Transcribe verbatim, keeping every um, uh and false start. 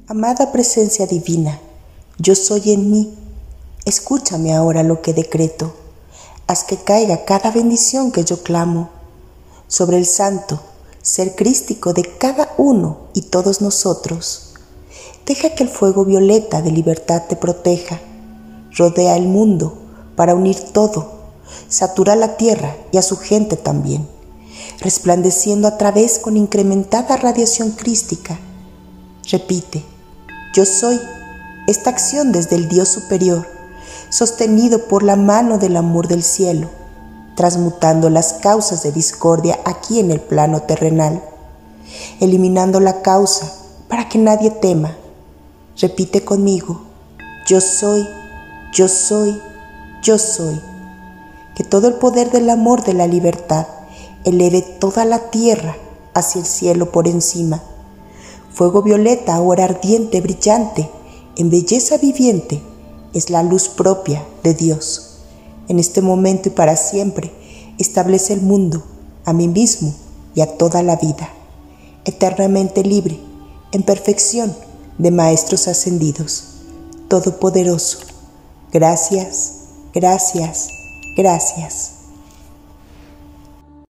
Amada presencia divina, yo soy en mí. Escúchame ahora lo que decreto. Haz que caiga cada bendición que yo clamo sobre el santo ser crístico de cada uno y todos nosotros. Deja que el fuego violeta de libertad te proteja. Rodea el mundo para unir todo. Satura la tierra y a su gente también, resplandeciendo a través con incrementada radiación crística. Repite: yo soy esta acción desde el Dios superior, sostenido por la mano del amor del cielo, transmutando las causas de discordia aquí en el plano terrenal, eliminando la causa para que nadie tema. Repite conmigo: yo soy, yo soy, yo soy. Que todo el poder del amor de la libertad eleve toda la tierra hacia el cielo por encima. Fuego violeta, ahora ardiente, brillante, en belleza viviente, es la luz propia de Dios. En este momento y para siempre, establece el mundo, a mí mismo y a toda la vida, eternamente libre, en perfección de maestros ascendidos. Todopoderoso, gracias, gracias, gracias.